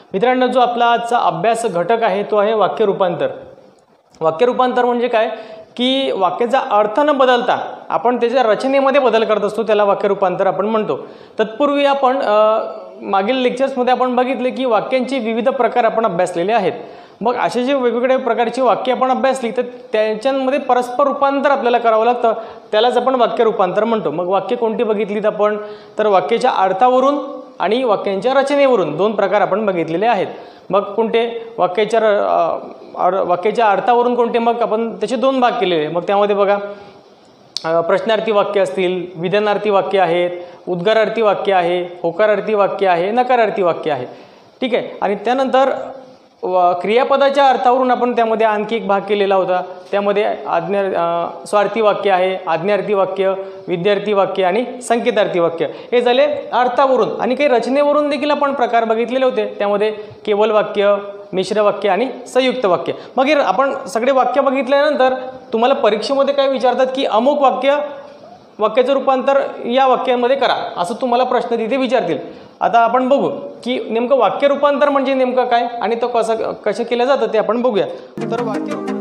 मित्रांनो, जो आपला आजचा अभ्यास घटक आहे तो आहे वाक्य रूपांतर. वाक्य रूपांतर म्हणजे काय की वाक्याचा अर्थ न बदलता आपण त्याच्या रचनेमध्ये बदल करत असतो, त्याला वाक्य रूपांतर आपण म्हणतो. तत्पूर्वी आपण मागील लेक्चर्समध्ये आपण बघितले की वाक्यांचे विविध प्रकार आपण अभ्यासलेले आहेत. मग असे जे वेगवेगळ्या प्रकारची वाक्य आपण अभ्यासली तर त्यांच्यामध्ये परस्पर रूपांतर आपल्याला करावं लागतं, त्यालाच आपण वाक्य रूपांतर म्हणतो. मग वाक्य कोणती बघितलीत आपण, तर वाक्याच्या अर्थावरून आणि वाक्यांच्या रचनेवरून दोन प्रकार आपण बघितलेले आहेत. मग कोणते वाक्याच्या अर्थावरून कोणते, मग आपण त्याचे दोन भाग केलेले. मग त्यामध्ये बघा प्रश्नार्थी वाक्य असतील, विधानार्थी वाक्य आहेत, उद्गारार्थी वाक्य आहे, होकारार्थी वाक्य आहे, नकारार्थी वाक्य आहे. ठीक आहे. आणि त्यानंतर क्रियापदाच्या अर्थावरून आपण त्यामध्ये आणखी एक भाग केलेला होता, त्यामध्ये स्वार्थी वाक्य आहे, आज्ञार्थी वाक्य, विद्यार्थी वाक्य आणि संकेतार्थी वाक्य. हे झाले अर्थावरून. आणि काही रचनेवरून देखील आपण प्रकार बघितलेले होते, त्यामध्ये केवल वाक्य, मिश्र वाक्य आणि संयुक्त वाक्य. मग हे आपण सगळे वाक्य बघितल्यानंतर तुम्हाला परीक्षेमध्ये काय विचारतात की अमुक वाक्याचं रूपांतर या वाक्यामध्ये करा, असं तुम्हाला प्रश्न तिथे विचारतील. आता आपण बघू की नेमकं वाक्य रूपांतर म्हणजे नेमकं काय आणि तो कसं केलं जातं ते आपण बघूया. तर वाक्य